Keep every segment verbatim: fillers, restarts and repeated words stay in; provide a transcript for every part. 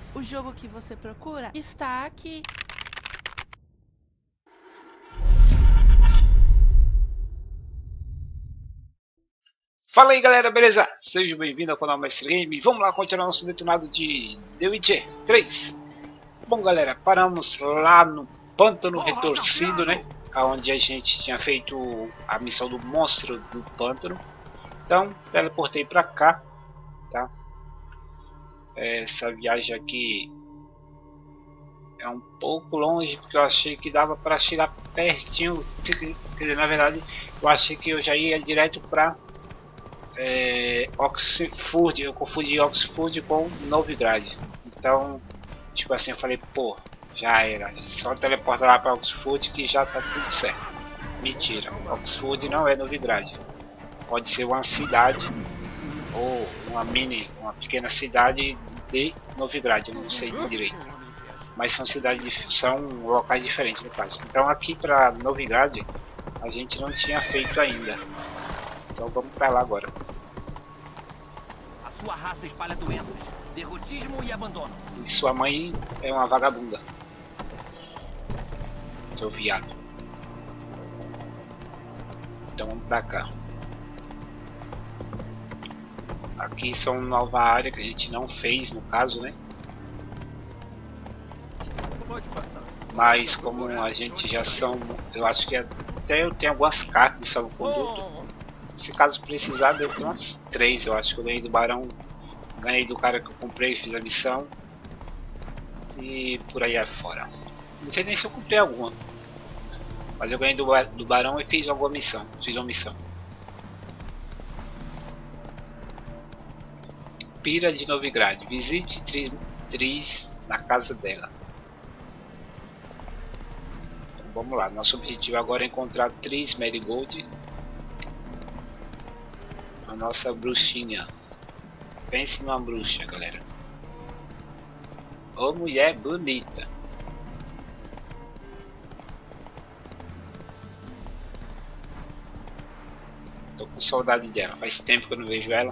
O jogo que você procura está aqui. Fala aí galera, beleza? Seja bem-vindo ao canal Mestre Game. Vamos lá continuar nosso detonado de The Witcher três. Bom galera, paramos lá no Pântano Retorcido, né? Onde a gente tinha feito a missão do monstro do pântano. Então, teleportei pra cá, tá? Essa viagem aqui é um pouco longe, porque eu achei que dava para chegar pertinho. Quer dizer, na verdade, eu achei que eu já ia direto pra É, Oxford, eu confundi Oxford com Novigrad. Então, tipo assim, eu falei, pô, já era, só teleporta lá para Oxford que já tá tudo certo. Mentira, Oxford não é Novigrad. Pode ser uma cidade ou uma mini, uma pequena cidade de Novigrad, eu não sei de direito. Mas são cidades, são locais diferentes no caso. Então aqui para Novigrad a gente não tinha feito ainda. Então vamos para lá agora. A sua raça espalha doenças, derrotismo e abandono. E sua mãe é uma vagabunda. Seu viado. Então vamos pra cá. Aqui são nova área que a gente não fez no caso, né? Pode passar. Mas como a gente já são, eu acho que até eu tenho algumas cartas de salvo-conduto. Se caso precisar, eu tenho umas três, eu acho que eu ganhei do barão, ganhei do cara que eu comprei, fiz a missão. E por aí afora. Não sei nem se eu comprei alguma. Mas eu ganhei do, do barão e fiz alguma missão. Fiz uma missão. Pira de Novigrad. Visite Tris, Tris na casa dela. Então, vamos lá. Nosso objetivo agora é encontrar Tris Merigold. A nossa bruxinha. Pense numa bruxa, galera. Ô mulher bonita. Tô com saudade dela. Faz tempo que eu não vejo ela.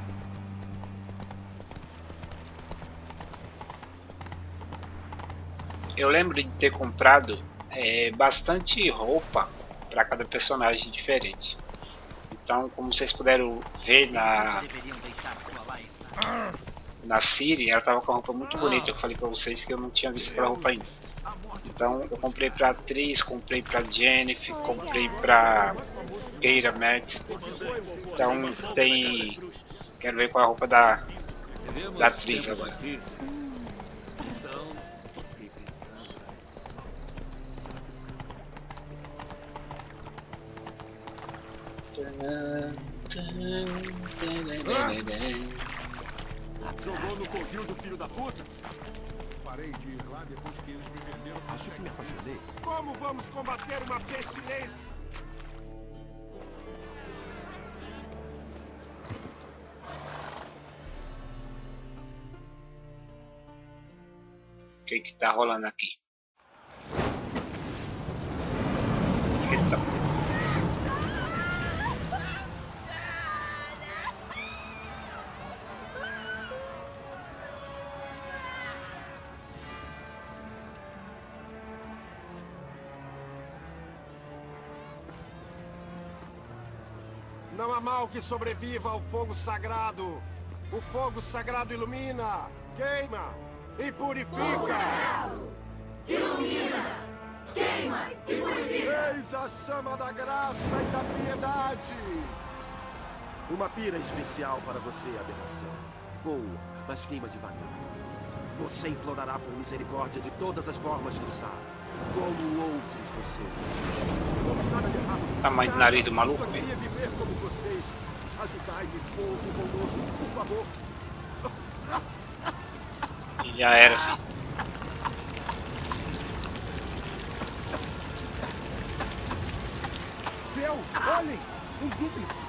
Eu lembro de ter comprado é, bastante roupa para cada personagem diferente. Então, como vocês puderam ver na na Ciri, ela tava com a roupa muito bonita. Eu falei para vocês que eu não tinha visto aquela roupa ainda. Então, eu comprei para atriz, comprei para Jennifer, comprei para Keira Max. Então, tem. Quero ver qual é a roupa da da atriz agora. Jogou no covil do filho da puta? Parei de ir lá depois que eles me venderam. Acho que me apaixonei. Como vamos combater uma pestilência? O que que tá rolando aqui? Eita. Não há mal que sobreviva ao fogo sagrado. O fogo sagrado ilumina, queima e purifica. Ilumina, queima e purifica. Eis a chama da graça e da piedade. Uma pira especial para você, aberração. Boa, mas queima devagar. Você implorará por misericórdia de todas as formas que sabe, como outros dos seus. Não tem nada de errado. Tamanho do nariz do maluco, Eu só queria viver como vocês. Ajudai-me, povo bondoso, por favor. E já era, filho. Céus, olhem! Um dúplice!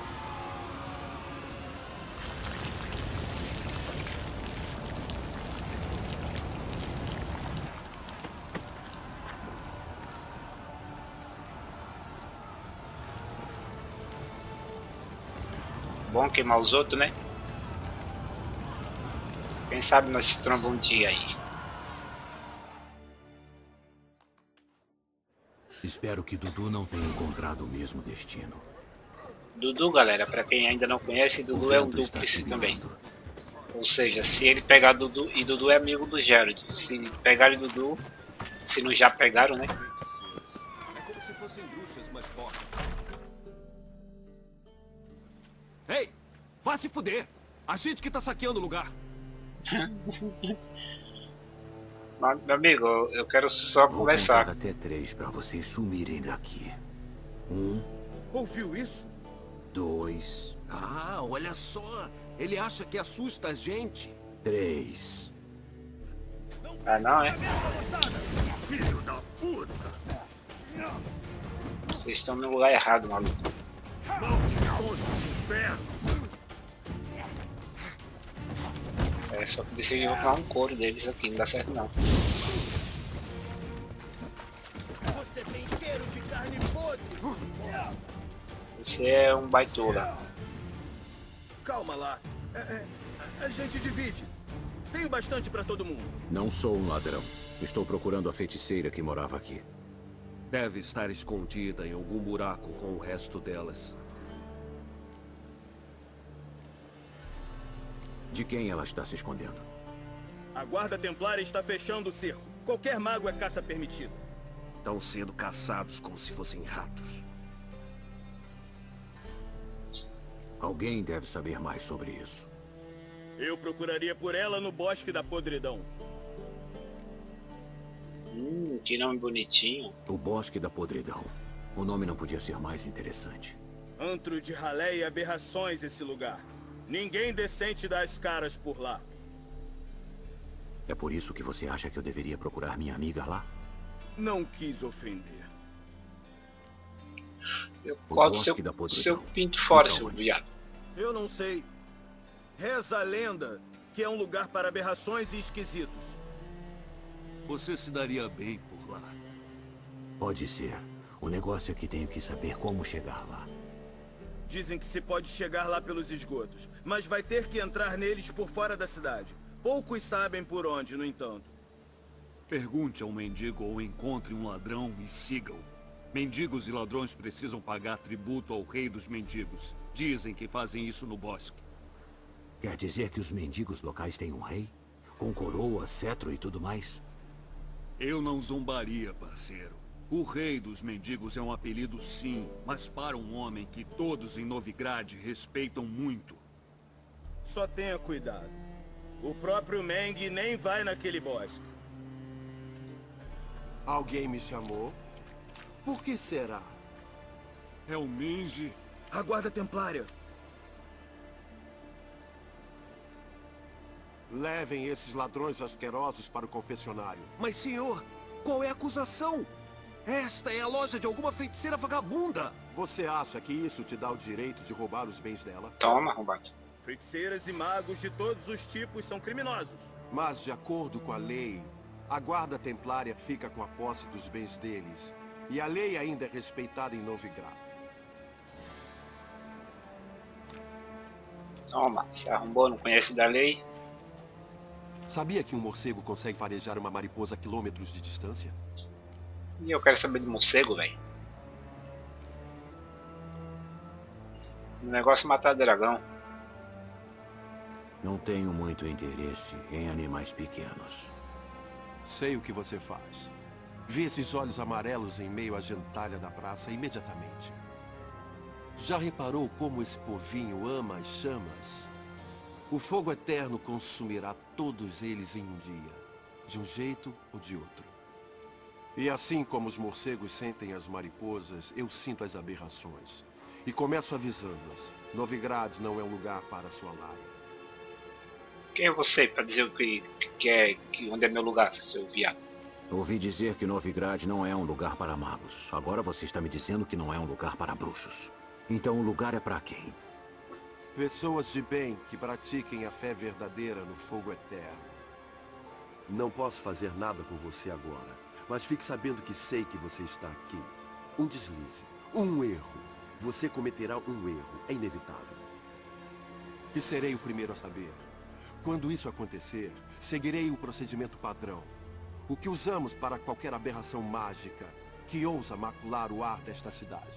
Bom queimar os outros, né? Quem sabe nós se trombamos um dia aí. Espero que Dudu não tenha encontrado o mesmo destino. Dudu, galera, pra quem ainda não conhece, Dudu é um dúplice também. Ou seja, se ele pegar Dudu, e Dudu é amigo do Gerald, se pegarem Dudu, se não já pegaram, né? É como se fossem bruxas, mas fortes. Ei, vá se fuder! A gente que tá saqueando o lugar. Meu amigo, eu quero só Vou conversar. contar até três pra vocês sumirem daqui. Um, Ouviu isso? dois, Ah, olha só. Ele acha que assusta a gente. três. Ah, não, é? Filho da puta! Vocês estão no lugar errado, maluco. Maldições dos infernos! É só que decidi comprar um couro deles aqui, não dá certo não. Você tem cheiro de carne podre. Você é um baitola. Calma lá. É, é, a, a gente divide. Tenho bastante pra todo mundo. Não sou um ladrão. Estou procurando a feiticeira que morava aqui. Deve estar escondida em algum buraco com o resto delas. De quem ela está se escondendo? A guarda templária está fechando o cerco. Qualquer mago é caça permitida. Estão sendo caçados como se fossem ratos. Alguém deve saber mais sobre isso. Eu procuraria por ela no Bosque da Podridão. Hum, que nome bonitinho. O Bosque da Podridão. O nome não podia ser mais interessante. Antro de ralé e aberrações esse lugar. Ninguém decente dá as caras por lá. É por isso que você acha que eu deveria procurar minha amiga lá? Não quis ofender. Eu O corto Bosque seu, da Podridão. seu pinto fora, Fica seu onde? viado. Eu não sei. Reza a lenda que é um lugar para aberrações e esquisitos. Você se daria bem por lá. Pode ser. O negócio é que tenho que saber como chegar lá. Dizem que se pode chegar lá pelos esgotos, mas vai ter que entrar neles por fora da cidade. Poucos sabem por onde, no entanto. Pergunte a um mendigo ou encontre um ladrão e siga-o. Mendigos e ladrões precisam pagar tributo ao rei dos mendigos. Dizem que fazem isso no bosque. Quer dizer que os mendigos locais têm um rei? Com coroa, cetro e tudo mais? Eu não zombaria, parceiro. O rei dos mendigos é um apelido sim, mas para um homem que todos em Novigrad respeitam muito. Só tenha cuidado. O próprio Meng nem vai naquele bosque. Alguém me chamou? Por que será? É o Menge. A guarda templária. Levem esses ladrões asquerosos para o confessionário. Mas, senhor, qual é a acusação? Esta é a loja de alguma feiticeira vagabunda. Você acha que isso te dá o direito de roubar os bens dela? Toma, arrombado. Feiticeiras e magos de todos os tipos são criminosos. Mas, de acordo com a lei, a guarda templária fica com a posse dos bens deles. E a lei ainda é respeitada em Novigrad. Toma, se arrombou, não conhece da lei. Sabia que um morcego consegue farejar uma mariposa a quilômetros de distância? E eu quero saber do morcego, velho. O negócio é matar dragão. Não tenho muito interesse em animais pequenos. Sei o que você faz. Vi esses olhos amarelos em meio à gentalha da praça imediatamente. Já reparou como esse povinho ama as chamas? O fogo eterno consumirá todos eles em um dia, de um jeito ou de outro. E assim como os morcegos sentem as mariposas, eu sinto as aberrações. E começo avisando-as. Novigrad não é um lugar para sua lária. Quem é você pra dizer o que, que é, que onde é meu lugar, seu viado? Ouvi dizer que Novigrad não é um lugar para magos. Agora você está me dizendo que não é um lugar para bruxos. Então o lugar é para quem? Pessoas de bem que pratiquem a fé verdadeira no fogo eterno. Não posso fazer nada por você agora, mas fique sabendo que sei que você está aqui. Um deslize, um erro. Você cometerá um erro, é inevitável. E serei o primeiro a saber. Quando isso acontecer, seguirei o procedimento padrão. O que usamos para qualquer aberração mágica que ousa macular o ar desta cidade.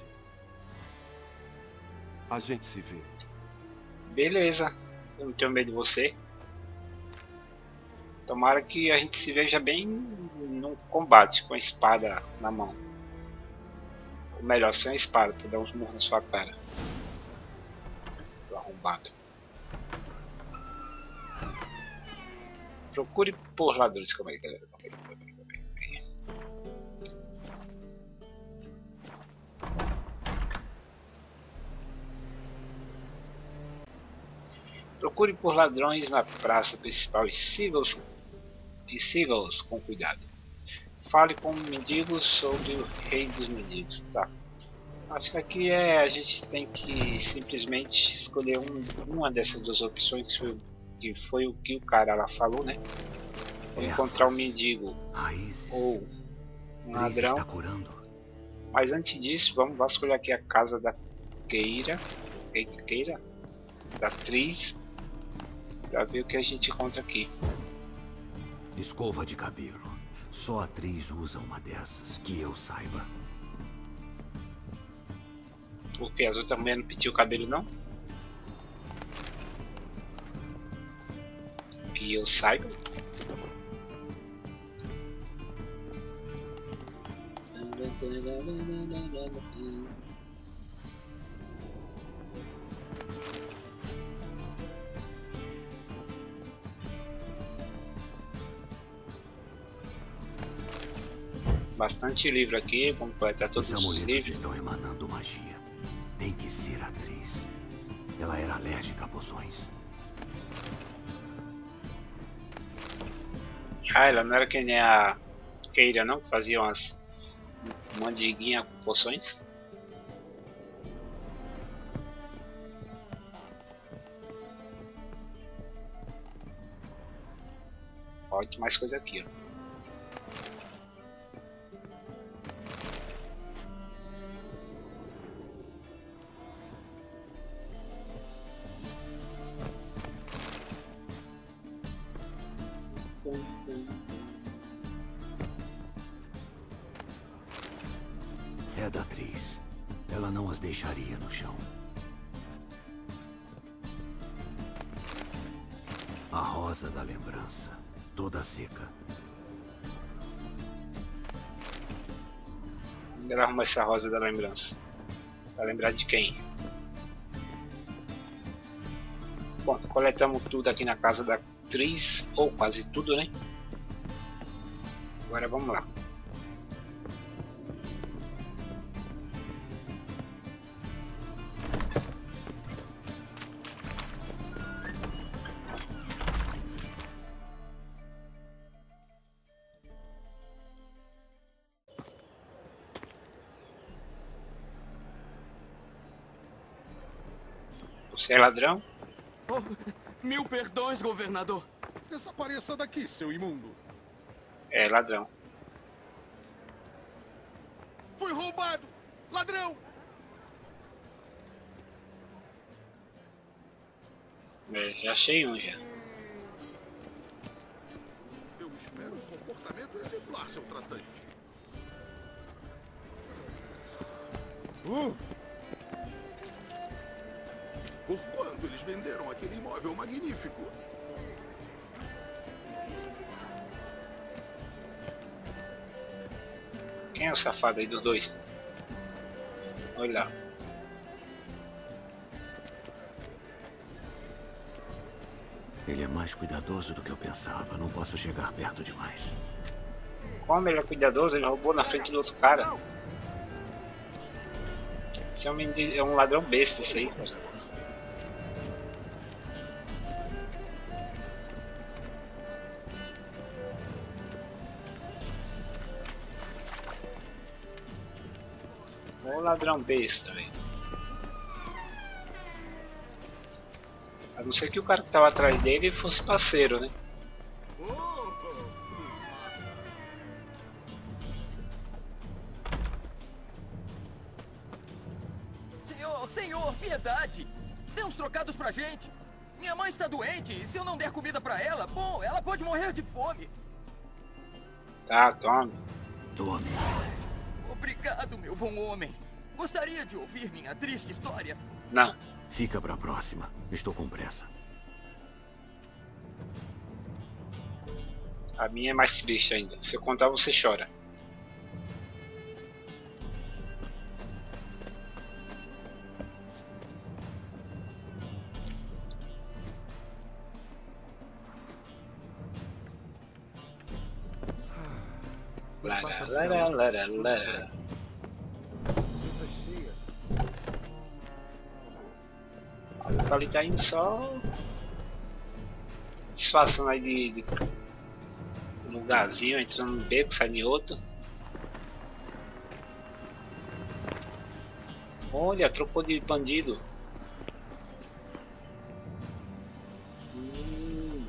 A gente se vê. Beleza. Eu não tenho medo de você. Tomara que a gente se veja bem num combate com a espada na mão. Ou melhor, sem a espada, pra dar uns murros na sua cara. Tô arrombado. Procure por ladrões. Calma aí, galera. Calma aí, calma aí, calma aí, calma aí. Procure por ladrões na praça principal e siga-os e siga-os com cuidado. Fale com mendigos sobre o rei dos mendigos. Tá. Acho que aqui é a gente tem que simplesmente escolher um, uma dessas duas opções que foi, que foi o que o cara lá falou, né? Ou encontrar um mendigo raízes. Ou um ladrão. Está curando. Mas antes disso, vamos vasculhar aqui a casa da Keira, Eita, Keira, da Tris, para ver o que a gente encontra aqui. Escova de cabelo. Só a atriz usa uma dessas, que eu saiba. Porque as outras mulheres não pediu o cabelo, não? Que eu saiba. Bastante livro aqui, vamos coletar todos os, os livros. Estão emanando magia. Tem que ser a atriz. Ela era alérgica a poções. Ah, ela não era que nem a Keira, não? Que fazia umas mandiguinhas com poções. Pode mais coisa aqui, ó. É da atriz. Ela não as deixaria no chão. A rosa da lembrança, toda seca. Onde ela arruma essa rosa da lembrança? Pra lembrar de quem? Bom, coletamos tudo aqui na casa da atriz, ou quase tudo, né? Agora vamos lá. Você é ladrão? Oh, mil perdões, governador. Desapareça daqui, seu imundo. É, ladrão. Fui roubado! Ladrão! É, já achei um já. Eu espero um comportamento exemplar, seu tratante. Uh! Por quanto eles venderam aquele imóvel magnífico? Quem é o safado aí dos dois? Olha lá. Ele é mais cuidadoso do que eu pensava. Não posso chegar perto demais. Como ele é cuidadoso, ele roubou na frente do outro cara. Esse é um, mendigo, é um ladrão besta, isso aí. Ô ladrão besta, velho. A não ser que o cara que tava atrás dele fosse parceiro, né? Senhor, senhor, piedade! Dê uns trocados pra gente! Minha mãe está doente e se eu não der comida pra ela, bom, ela pode morrer de fome. Tá, tome. Tome. Obrigado, meu bom homem. Gostaria de ouvir minha triste história? Não. Fica pra próxima. Estou com pressa. A minha é mais triste ainda. Se eu contar, você chora. Lara, lara, lara, lara. Ali tá indo só disfarçando aí de, de, de lugarzinho, entrando no beco, saindo em outro. Olha, trocou de bandido. Hum.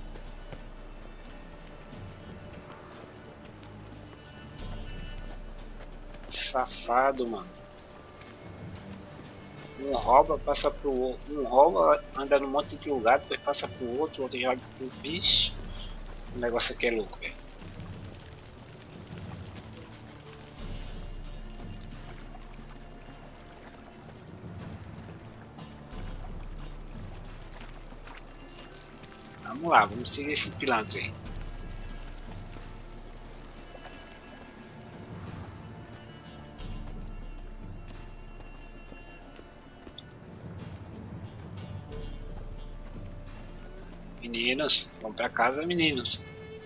Safado, mano. Um rouba, passa pro outro. Um rouba, anda num monte de lugar, depois passa pro outro, o outro joga pro bicho. O negócio aqui é louco, velho. Vamos lá, vamos seguir esse pilantra aí. Meninos, vamos pra casa, meninos.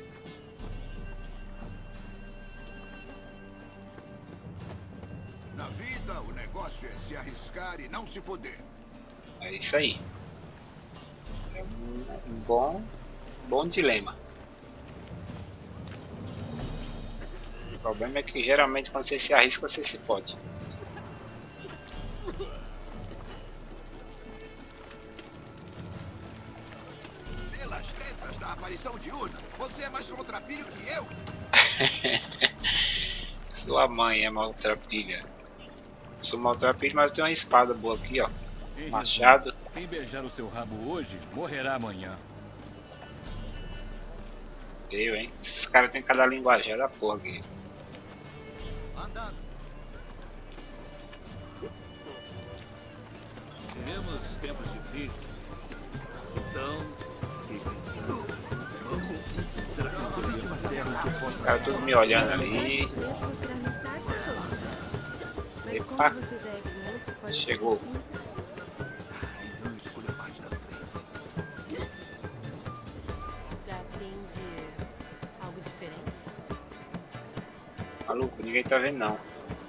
Na vida, o negócio é se arriscar e não se foder. É isso aí. É um, um bom, bom dilema. O problema é que geralmente quando você se arrisca, você se pode. Pelas letras da aparição diurna, você é mais maltrapilho que eu? Sua mãe é maltrapilha. Sou maltrapilho, mas eu tenho uma espada boa aqui, ó. Machado. Quem beijar o seu rabo hoje, morrerá amanhã. Deu, hein? Esses caras tem cada linguajar da porra aqui. Andando. Vivemos tempos difíceis. Então, fiquei pensando. Será que não existe uma terra onde eu posso... Os caras tudo me olhando ali. Epa! Chegou. Então eu escolho a parte da frente. Já aprende algo diferente? Maluco, ninguém tá vendo não.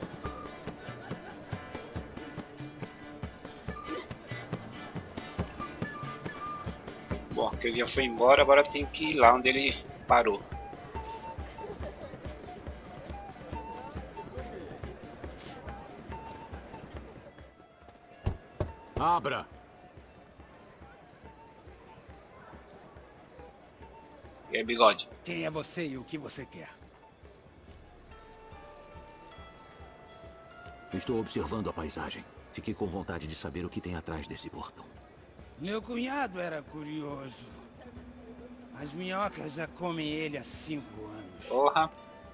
Bom, que ele já foi embora, agora tem que ir lá onde ele parou. Abra! E aí, bigode? Quem é você e o que você quer? Estou observando a paisagem. Fiquei com vontade de saber o que tem atrás desse portão. Meu cunhado era curioso. As minhocas já comem ele há cinco anos. Porra!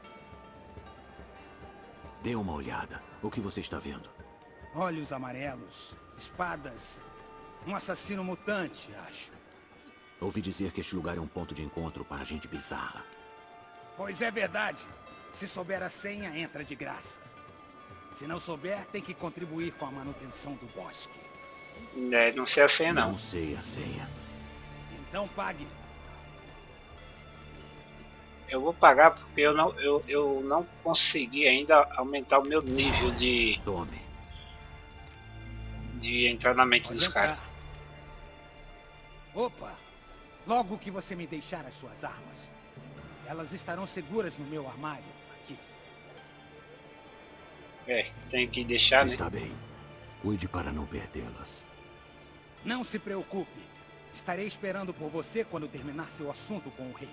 Dê uma olhada. O que você está vendo? Olhos amarelos, espadas, um assassino mutante, acho. Ouvi dizer que este lugar é um ponto de encontro para gente bizarra. Pois é verdade. Se souber a senha, entra de graça. Se não souber, tem que contribuir com a manutenção do bosque. É, não sei a senha não. Não sei a senha. Então pague. Eu vou pagar porque eu não, eu, eu não consegui ainda aumentar o meu nível de... Tome. De entrar na mente Pode dos entrar. caras. Opa! Logo que você me deixar as suas armas, elas estarão seguras no meu armário, aqui. É, tem que deixar, né? Está bem. Cuide para não perdê-las. Não se preocupe. Estarei esperando por você quando terminar seu assunto com o rei.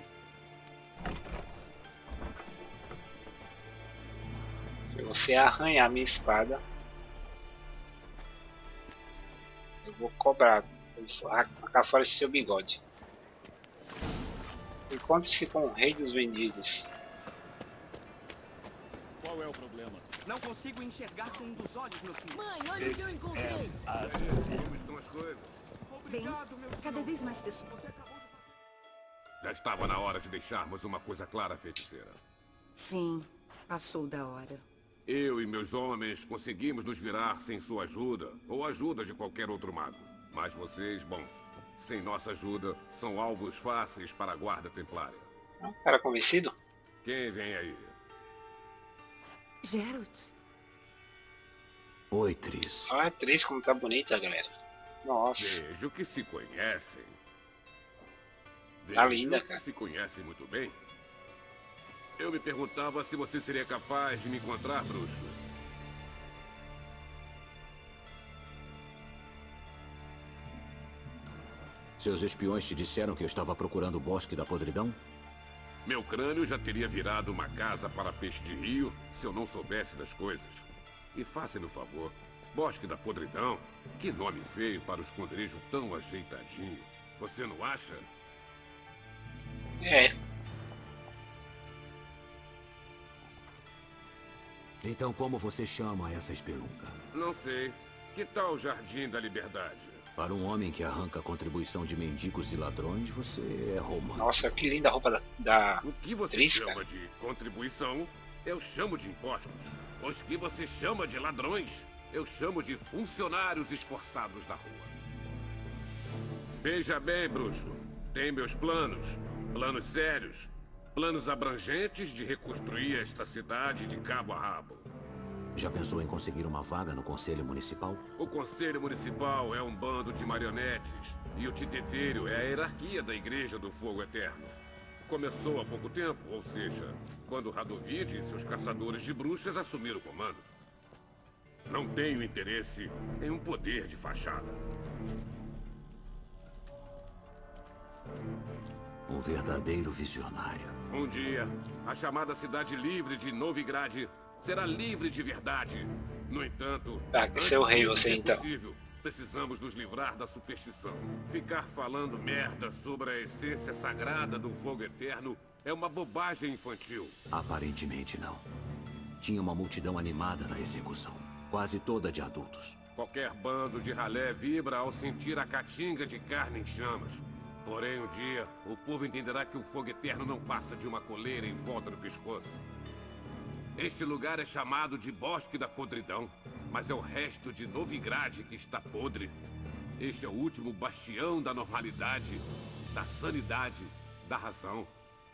Se você arranhar minha espada, eu vou cobrar Arrancar fora esse seu bigode. Encontre-se com o rei dos mendigos. Qual é o problema? Não consigo enxergar com um dos olhos, meu senhor. Mãe, olha o que eu encontrei. Como estão as coisas? Bem, cada vez mais pessoas. Já estava na hora de deixarmos uma coisa clara, feiticeira. Sim, passou da hora. Eu e meus homens conseguimos nos virar sem sua ajuda, ou a ajuda de qualquer outro mago. Mas vocês, bom, sem nossa ajuda, são alvos fáceis para a guarda templária. Cara convencido? Quem vem aí? Geralt. Oi, Triss. Olha a atriz como tá bonita, galera. Nossa. Vejo que se conhecem. Tá Vejo linda, que cara. se conhecem muito bem. Eu me perguntava se você seria capaz de me encontrar, bruxo. Seus espiões te disseram que eu estava procurando o Bosque da Podridão? Meu crânio já teria virado uma casa para peixe de rio se eu não soubesse das coisas. E faça-me um favor. Bosque da Podridão? Que nome feio para o esconderijo tão ajeitadinho. Você não acha? É. Então como você chama essa espelunca? Não sei. Que tal o Jardim da Liberdade? Para um homem que arranca a contribuição de mendigos e ladrões, você é romântico. Nossa, que linda a roupa da, da O que você atriz, chama cara. de contribuição, eu chamo de impostos. Os que você chama de ladrões, eu chamo de funcionários esforçados da rua. Veja bem, bruxo. Tem meus planos. Planos sérios. Planos abrangentes de reconstruir esta cidade de cabo a rabo. Já pensou em conseguir uma vaga no Conselho Municipal? O Conselho Municipal é um bando de marionetes. E o Titeteiro é a hierarquia da Igreja do Fogo Eterno. Começou há pouco tempo, ou seja, quando Radovid e seus caçadores de bruxas assumiram o comando. Não tenho interesse em um poder de fachada. Um verdadeiro visionário. Um dia, a chamada cidade livre de Novigrad será livre de verdade. No entanto, Tá, que ser o rei antes você disso ser então. possível, precisamos nos livrar da superstição. Ficar falando merda sobre a essência sagrada do fogo eterno é uma bobagem infantil. Aparentemente não. Tinha uma multidão animada na execução. Quase toda de adultos. Qualquer bando de ralé vibra ao sentir a caatinga de carne em chamas. Porém, um dia, o povo entenderá que o fogo eterno não passa de uma coleira em volta do pescoço. Este lugar é chamado de Bosque da Podridão, mas é o resto de Novigrad que está podre. Este é o último bastião da normalidade, da sanidade, da razão.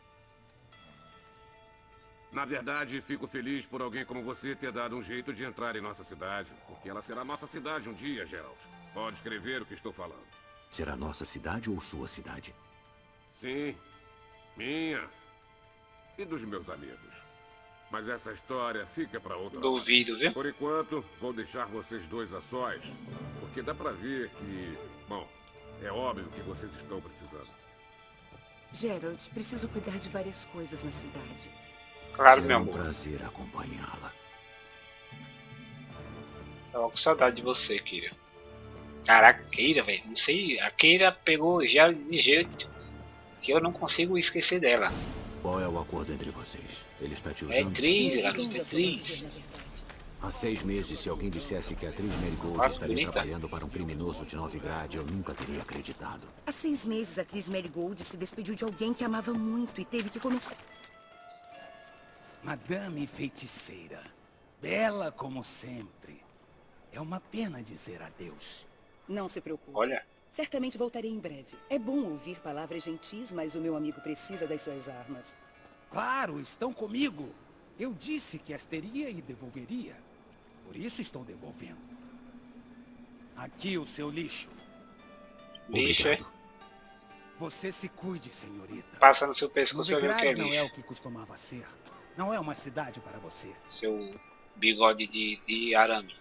Na verdade, fico feliz por alguém como você ter dado um jeito de entrar em nossa cidade, porque ela será nossa cidade um dia, Geralt. Pode escrever o que estou falando. Será nossa cidade ou sua cidade? Sim, minha e dos meus amigos. Mas essa história fica para outra. Duvido, viu? Por enquanto, vou deixar vocês dois a sós, porque dá pra ver que, bom, é óbvio que vocês estão precisando. Geralt, preciso cuidar de várias coisas na cidade. Claro, Será meu um amor. prazer acompanhá-la. Tava com saudade de você, Keira. Caraca, Keira, velho. Não sei, a Keira pegou já de jeito que eu não consigo esquecer dela. Qual é o acordo entre vocês? Ele está te É usando? Tris, garota, é Tris. Há seis meses, se alguém dissesse que a Tris Merigold Ah, estaria bonita. trabalhando para um criminoso de Novigrad, eu nunca teria acreditado. Há seis meses, a atriz Merigold se despediu de alguém que amava muito e teve que começar. Madame Feiticeira, bela como sempre. É uma pena dizer adeus. Não se preocupe. Olha, Certamente voltarei em breve. É bom ouvir palavras gentis, mas o meu amigo precisa das suas armas. Claro, estão comigo. Eu disse que as teria e devolveria. Por isso estou devolvendo. Aqui o seu lixo. lixo, é? Você se cuide, senhorita. Passa no seu pescoço pra ver o que é Novigrad não é o lixo. que costumava ser. Não é uma cidade para você. Seu bigode de, de arame.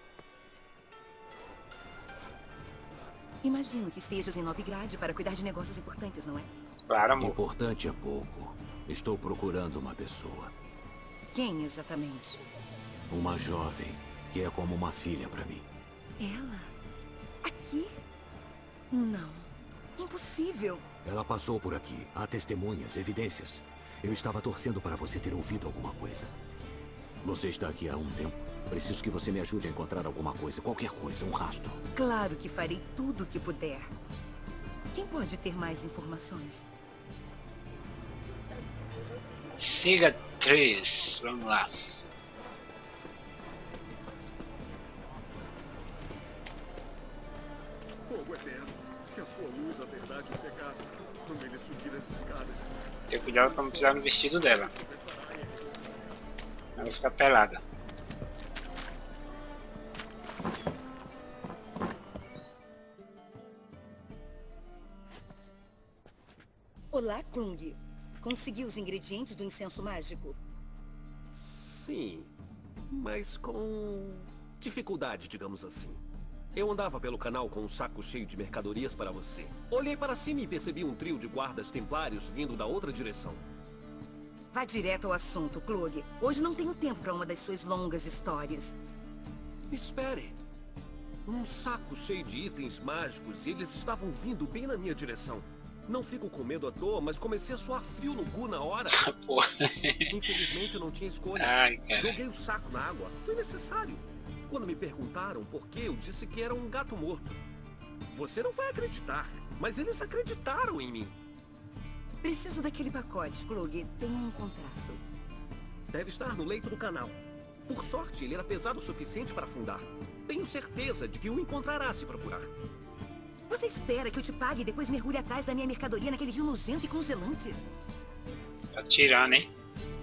Imagino que estejas em Novigrad para cuidar de negócios importantes, não é? Claro, amor. Importante é pouco. Estou procurando uma pessoa. Quem exatamente? Uma jovem, que é como uma filha para mim. Ela? Aqui? Não. Impossível. Ela passou por aqui. Há testemunhas, evidências. Eu estava torcendo para você ter ouvido alguma coisa. Você está aqui há um tempo. Preciso que você me ajude a encontrar alguma coisa, qualquer coisa, um rastro. Claro que farei tudo o que puder. Quem pode ter mais informações? Siga três. Vamos lá. Fogo eterno. Se a sua luz, a verdade, o cegasse, quando ele subir as escadas. Tenha cuidado para não pisar no vestido dela. Senão ela fica pelada. Olá, Klung. Consegui os ingredientes do incenso mágico? Sim, mas com dificuldade, digamos assim. Eu andava pelo canal com um saco cheio de mercadorias para você. Olhei para cima e percebi um trio de guardas templários vindo da outra direção. Vá direto ao assunto, Klug. Hoje não tenho tempo para uma das suas longas histórias. Espere. Um saco cheio de itens mágicos e eles estavam vindo bem na minha direção. Não fico com medo à toa, mas comecei a suar frio no cu na hora. Porra. Infelizmente eu não tinha escolha. Ai, joguei o saco na água. Foi necessário. Quando me perguntaram por que, eu disse que era um gato morto. Você não vai acreditar, mas eles acreditaram em mim. Preciso daquele pacote, Klug. Tenho um contrato. Deve estar no leito do canal. Por sorte, ele era pesado o suficiente para afundar. Tenho certeza de que o encontrará se procurar. Você espera que eu te pague e depois mergulhe atrás da minha mercadoria naquele rio nojento e congelante? Tá tirando, hein?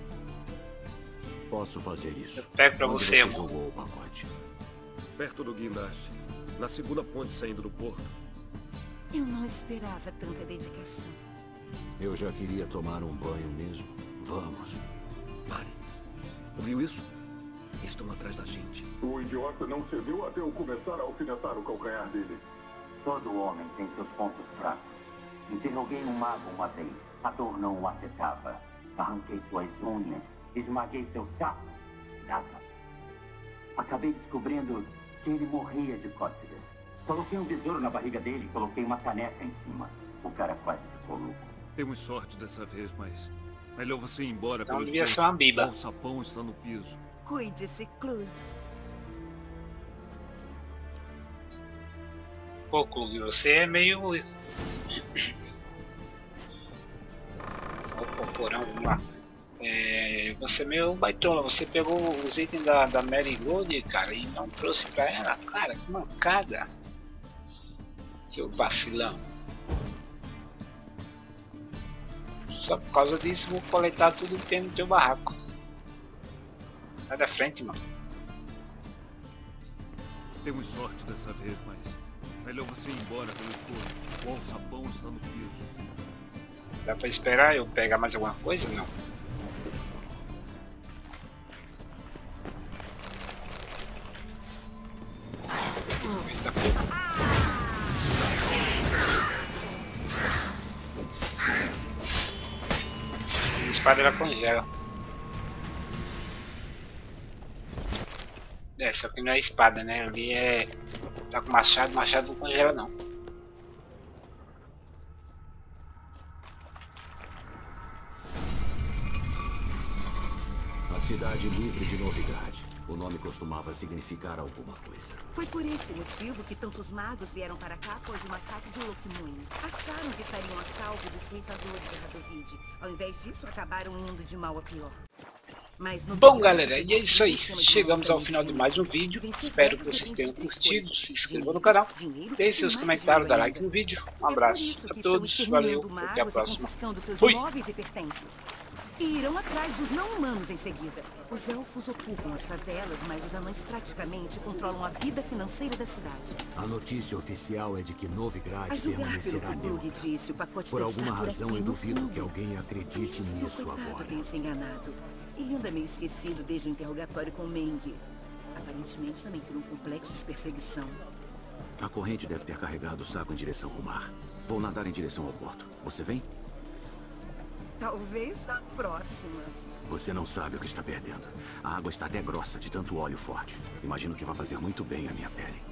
Posso fazer isso. Eu pego pra Onde você, você jogou o pacote? Perto do guindaste. Na segunda ponte saindo do porto. Eu não esperava tanta dedicação. Eu já queria tomar um banho mesmo. Vamos. Pare. Ouviu isso? Estão atrás da gente. O idiota não cedeu até eu começar a alfinetar o calcanhar dele. Todo homem tem seus pontos fracos. Interroguei um mago uma vez. A dor não o afetava. Arranquei suas unhas. Esmaguei seu saco. Nada. Acabei descobrindo que ele morria de cócegas. Coloquei um besouro na barriga dele e coloquei uma caneca em cima. O cara quase ficou louco. Temos sorte dessa vez, mas melhor você ir embora. Então pelos devia ser uma biba. O sapão está no piso. Cuide-se, Klug. Pô, Klug, você é meio... Opa, porão, vamos lá. É, você é meio baitola, você pegou os itens da, da Mary Gold, cara, e não trouxe pra ela, cara, que mancada. Seu vacilão. Só por causa disso vou coletar tudo que tem no teu barraco. Sai da frente, mano. Temos sorte dessa vez, mas melhor você ir embora pelo escuro. O alçapão está no piso. Dá pra esperar eu pegar mais alguma coisa? Não. Eita porra. A espada ela congela. É, só que não é espada, né? Ali é... Tá com machado, machado não congela não. A cidade livre de Novigrad. O nome costumava significar alguma coisa. Foi por esse motivo que tantos magos vieram para cá após o massacre de Lokmun. Acharam que estariam a salvo dos ceifadores de Radovid. Ao invés disso, acabaram indo de mal a pior. Mas no Bom, galera, e é isso aí. Chegamos ao final de mais um vídeo. Espero que vocês tenham curtido. Se inscrevam no canal. Deixe seus comentários, dá like no vídeo. Um abraço a todos. Valeu. Até a próxima. Fui. E irão atrás dos não-humanos em seguida. Os elfos ocupam as favelas, mas os anões praticamente controlam a vida financeira da cidade. A notícia oficial é de que Novigrad A julgar pelo permanecerá que Klug neutra. disse, o pacote Por deve alguma estar por razão, aqui, eu no duvido fundo. que alguém acredite Menos que o nisso coitado agora. tenha se enganado. Ele anda meio esquecido desde o interrogatório com Meng. Aparentemente também tem um complexo de perseguição. A corrente deve ter carregado o saco em direção ao mar. Vou nadar em direção ao porto. Você vem? Talvez na próxima. Você não sabe o que está perdendo. A água está até grossa de tanto óleo forte. Imagino que vai fazer muito bem à minha pele.